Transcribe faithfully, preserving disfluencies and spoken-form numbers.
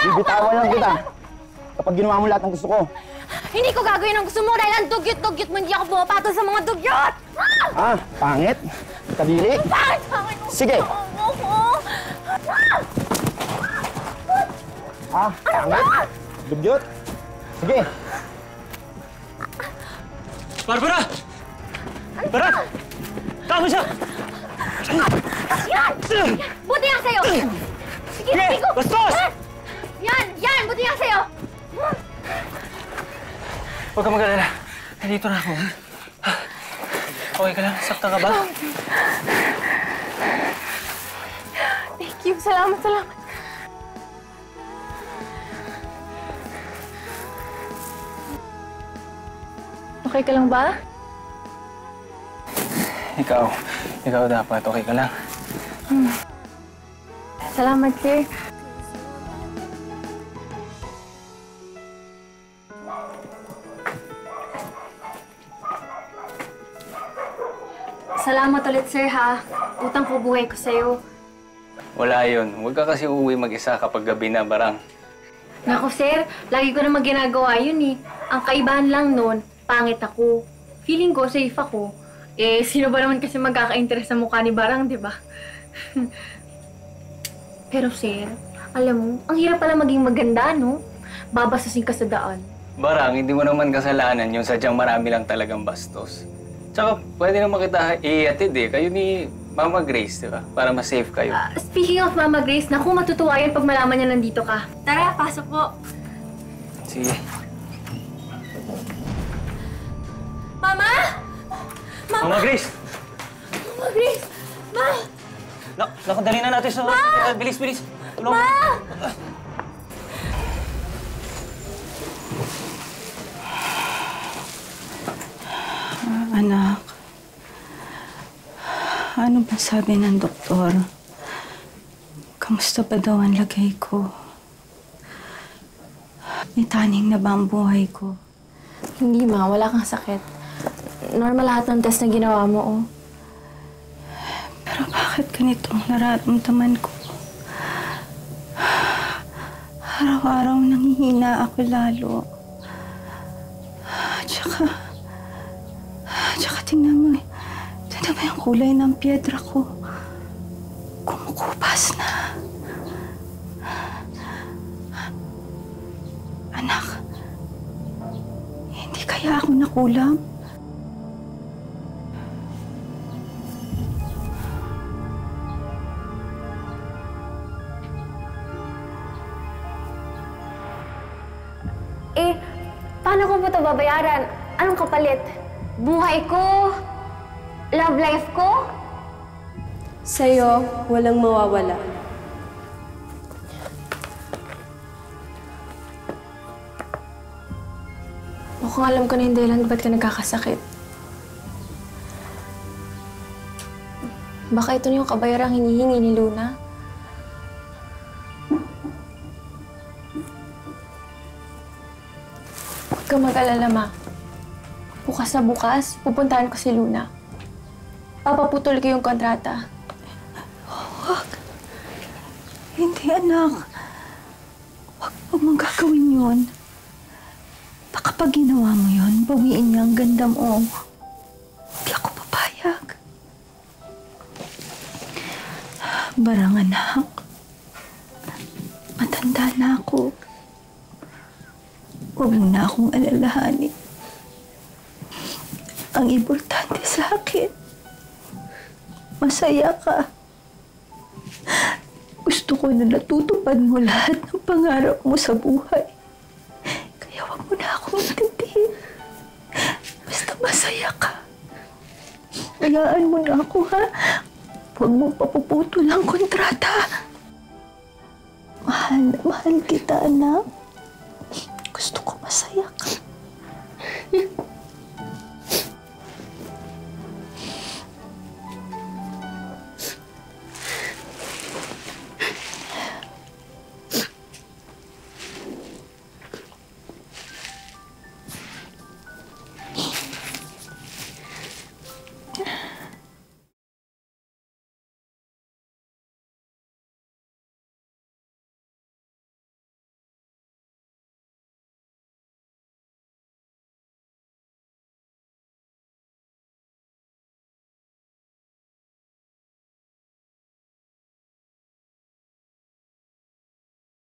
Bibitawan lang kita. Kapag ginawa mo lahat ng gusto ko. Hindi ko gagawin ang gusto mo dahil ang dugyot-dugyot mo. Hindi ako pumapatol sa mga dugyot! Ah, pangit? Kadiri? Pangit! Pangit! Sige! Ah, pangit? Dugyot? Sige! Barbara! Barbara! Tama siya! Yan! Buti nga sa'yo! Sige, Sige! Bigo! Bastos! Yan! Yan! Buti nga sa'yo! Huwag ka mag-alala. Nandito na ako. Okay ka lang? Sakta ka ba? Thank you. Salamat, salamat. Okay ka lang ba? Ikaw. Ikaw dapat. Okay ka lang. Hmm. Salamat, sir. Salamat ulit, sir, ha? Utang ko buhay ko sa'yo. Wala yun. Huwag ka kasi uuwi mag-isa kapag gabi na, Barang. Naku, sir. Lagi ko naman ginagawa yun, eh. Ang kaibahan lang nun, pangit ako. Feeling ko, safe ako. Eh, sino ba naman kasi magkaka-interest sa mukha ni Barang, di ba? Pero, sir, alam mo, ang hirap pala maging maganda, no? Babasasin ka sa daan. Barang, hindi mo naman kasalanan yung sadyang marami lang talagang bastos. Tsaka, pwede naman kita iatid eh. Kayo ni Mama Grace, di ba? Para mas safe kayo. Uh, speaking of Mama Grace, naku, matutuwa yan pag malaman niya nandito ka. Tara, pasok po. Sige. Mama! Mama! Mama Grace! Mama Grace! Ma! Nak, naku, dali na natin sa hospital. Bilis, bilis. Tulong. Ma! Anak, ano ba sabi ng doktor? Kamusta ba daw ang lagay ko? May taning na ba ang buhay ko? Hindi, ma. Wala kang sakit. Normal lahat ng test na ginawa mo, oh. Pero bakit ganitong nararamdaman ko? Araw-araw nanghihina ako lalo. Tsaka... Tsaka tingnan mo eh. Tingnan mo yung kulay ng piedra ko. Kumukupas na. Anak, hindi kaya ako nakulam? Eh, paano ko po ito babayaran? Anong kapalit? Buhay ko? Love life ko? Sa'yo, walang mawawala. Mukhang alam ko na yung dahilan ba't ka nagkakasakit. Baka ito na yung kabayarang hinihingi ni Luna. Huwag ka mag-alala, ma. Bukas na bukas, pupuntahan ko si Luna. Papaputol ko yung kontrata. Huwag. Hindi, anak. Huwag mo mong gagawin yun. Baka pag ginawa mo yun, bawiin niya ang ganda mo. Hindi ako papayag. Barang anak. Matanda na ako. Huwag mo na akong alalahanin. Ang importante sa akin, masaya ka. Gusto ko na natutupad mo lahat ng pangarap mo sa buhay. Kaya wag mo na akong intindihin. Basta masaya ka. Hayaan mo na ako, ha? Huwag mo papuputol ang kontrata. Mahal na mahal kita, anak. Gusto ko masaya ka.